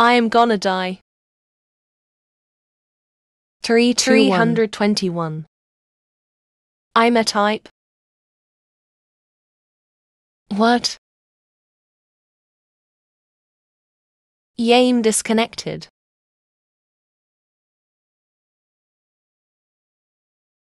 I am gonna die. 321. I'm a type. What? Yame disconnected.